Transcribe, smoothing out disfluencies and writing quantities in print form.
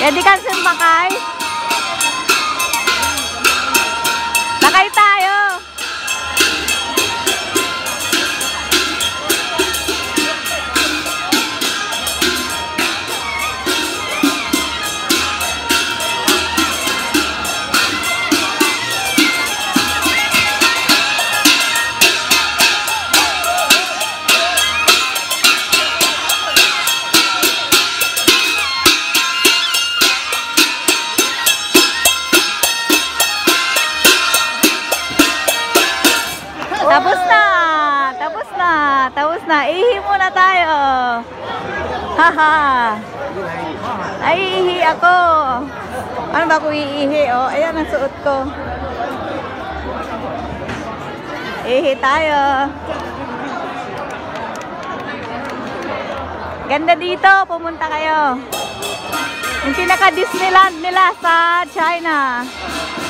Ready ka sumakay? Sakay tayo. Tapos na. Ihi muna tayo. Haha. Ay, ihi ako. Ano ba kung iihi? Oh, ayan ang suot ko. Ihi tayo. Ganda dito. Pumunta kayo. Yung pinaka-Disneyland nila sa China.